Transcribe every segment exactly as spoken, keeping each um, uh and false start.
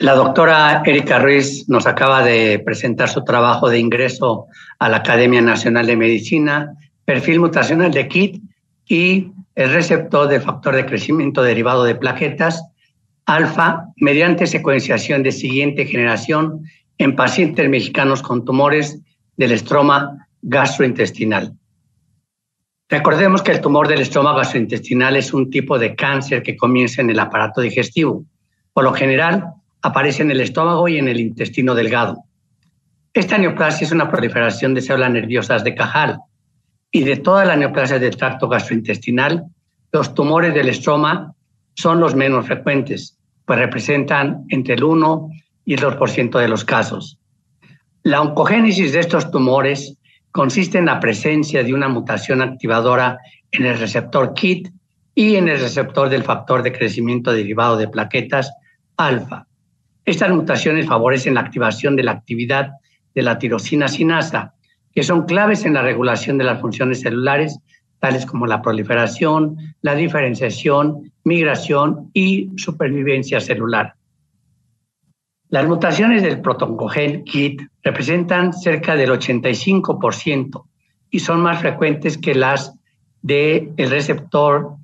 La doctora Erika Ruiz nos acaba de presentar su trabajo de ingreso a la Academia Nacional de Medicina, perfil mutacional de K I T y el receptor del factor de crecimiento derivado de plaquetas alfa mediante secuenciación de siguiente generación en pacientes mexicanos con tumores del estroma gastrointestinal. Recordemos que el tumor del estroma gastrointestinal es un tipo de cáncer que comienza en el aparato digestivo. Por lo general, aparece en el estómago y en el intestino delgado. Esta neoplasia es una proliferación de células nerviosas de Cajal, y de todas las neoplasias del tracto gastrointestinal, los tumores del estroma son los menos frecuentes, pues representan entre el uno y el dos por ciento de los casos. La oncogénesis de estos tumores consiste en la presencia de una mutación activadora en el receptor K I T y en el receptor del factor de crecimiento derivado de plaquetas alfa. Estas mutaciones favorecen la activación de la actividad de la tirosina sinasa, que son claves en la regulación de las funciones celulares, tales como la proliferación, la diferenciación, migración y supervivencia celular. Las mutaciones del protoncogel K I T representan cerca del ochenta y cinco por ciento y son más frecuentes que las del receptor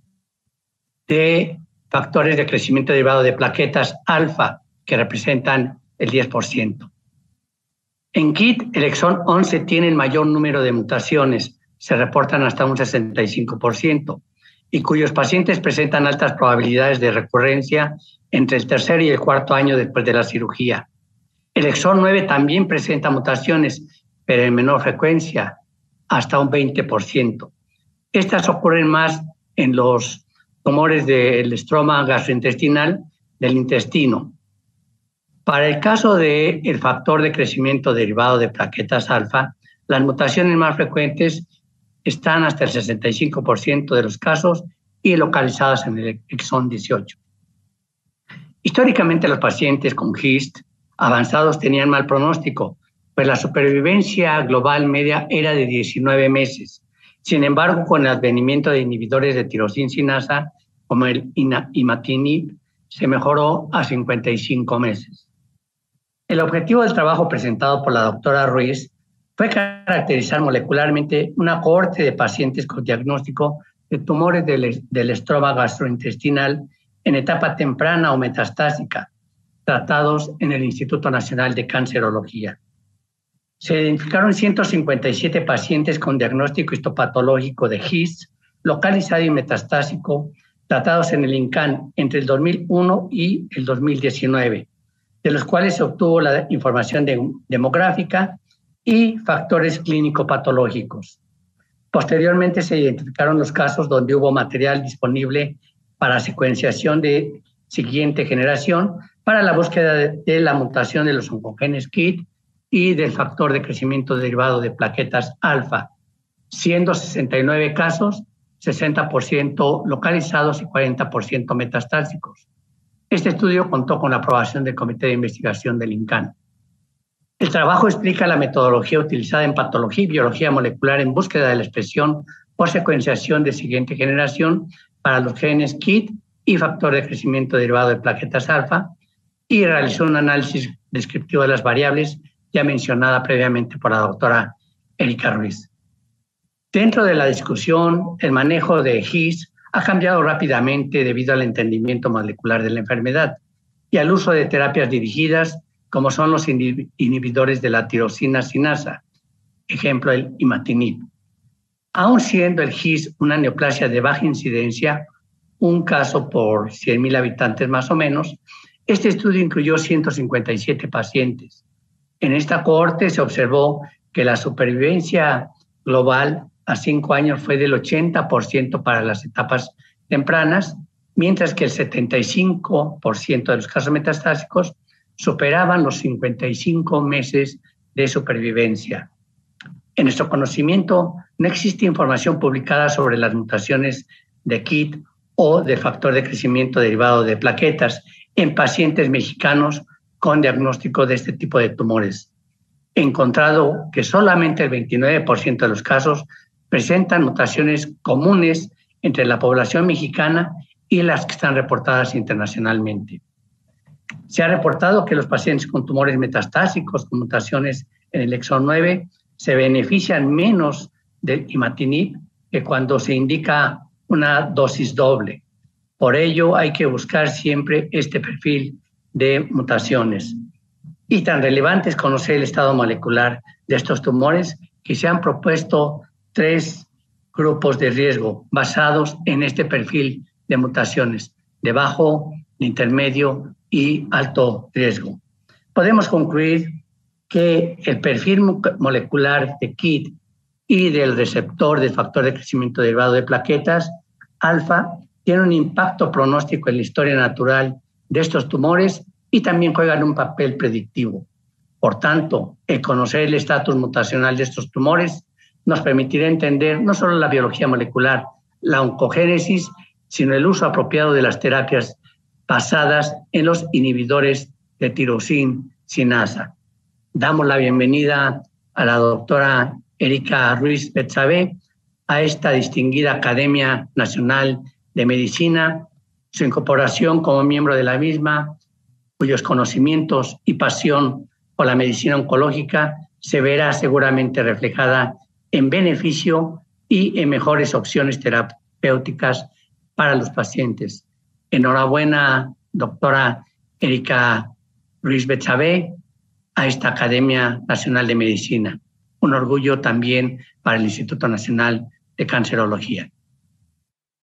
de factores de crecimiento derivado de plaquetas alfa, que representan el diez por ciento. En K I T, el exón once tiene el mayor número de mutaciones, se reportan hasta un sesenta y cinco por ciento, y cuyos pacientes presentan altas probabilidades de recurrencia entre el tercer y el cuarto año después de la cirugía. El exón nueve también presenta mutaciones, pero en menor frecuencia, hasta un veinte por ciento. Estas ocurren más en los tumores del estroma gastrointestinal del intestino. Para el caso del factor de crecimiento derivado de plaquetas alfa, las mutaciones más frecuentes están hasta el sesenta y cinco por ciento de los casos y localizadas en el exón dieciocho. Históricamente, los pacientes con G I S T avanzados tenían mal pronóstico, pues la supervivencia global media era de diecinueve meses. Sin embargo, con el advenimiento de inhibidores de tirosina sinasa, como el imatinib, se mejoró a cincuenta y cinco meses. El objetivo del trabajo presentado por la doctora Ruiz fue caracterizar molecularmente una cohorte de pacientes con diagnóstico de tumores del, del estroma gastrointestinal en etapa temprana o metastásica, tratados en el Instituto Nacional de Cancerología. Se identificaron ciento cincuenta y siete pacientes con diagnóstico histopatológico de G I S T localizado y metastásico, tratados en el INCAN entre el dos mil uno y el dos mil diecinueve, de los cuales se obtuvo la información de, demográfica y factores clínico-patológicos. Posteriormente se identificaron los casos donde hubo material disponible para secuenciación de siguiente generación para la búsqueda de, de la mutación de los oncogenes K I T y del factor de crecimiento derivado de plaquetas alfa, siendo sesenta y nueve casos, sesenta por ciento localizados y cuarenta por ciento metastásicos. Este estudio contó con la aprobación del Comité de Investigación del INCAN. El trabajo explica la metodología utilizada en patología y biología molecular en búsqueda de la expresión por secuenciación de siguiente generación para los genes K I T y factor de crecimiento derivado de plaquetas alfa, y realizó un análisis descriptivo de las variables ya mencionada previamente por la doctora Erika Ruiz. Dentro de la discusión, el manejo de G I S T ha cambiado rápidamente debido al entendimiento molecular de la enfermedad y al uso de terapias dirigidas como son los inhibidores de la tirosina sinasa, ejemplo el imatinib. Aun siendo el G I S T una neoplasia de baja incidencia, un caso por cien mil habitantes más o menos, este estudio incluyó ciento cincuenta y siete pacientes. En esta cohorte se observó que la supervivencia global a cinco años fue del ochenta por ciento para las etapas tempranas, mientras que el setenta y cinco por ciento de los casos metastásicos superaban los cincuenta y cinco meses de supervivencia. En nuestro conocimiento no existe información publicada sobre las mutaciones de K I T o de factor de crecimiento derivado de plaquetas en pacientes mexicanos con diagnóstico de este tipo de tumores. He encontrado que solamente el veintinueve por ciento de los casos presentan mutaciones comunes entre la población mexicana y las que están reportadas internacionalmente. Se ha reportado que los pacientes con tumores metastásicos con mutaciones en el exón nueve se benefician menos del imatinib que cuando se indica una dosis doble. Por ello, hay que buscar siempre este perfil de mutaciones. Y tan relevante es conocer el estado molecular de estos tumores que se han propuesto tres grupos de riesgo basados en este perfil de mutaciones de bajo, de intermedio y alto riesgo. Podemos concluir que el perfil molecular de K I T y del receptor del factor de crecimiento derivado de plaquetas alfa tiene un impacto pronóstico en la historia natural de estos tumores y también juegan un papel predictivo. Por tanto, el conocer el estatus mutacional de estos tumores nos permitirá entender no solo la biología molecular, la oncogénesis, sino el uso apropiado de las terapias basadas en los inhibidores de tirosina sinasa. Damos la bienvenida a la doctora Erika Ruiz Betsabe a esta distinguida Academia Nacional de Medicina, su incorporación como miembro de la misma, cuyos conocimientos y pasión por la medicina oncológica se verá seguramente reflejada en beneficio y en mejores opciones terapéuticas para los pacientes. Enhorabuena, doctora Erika Ruiz Betsabe, a esta Academia Nacional de Medicina. Un orgullo también para el Instituto Nacional de Cancerología.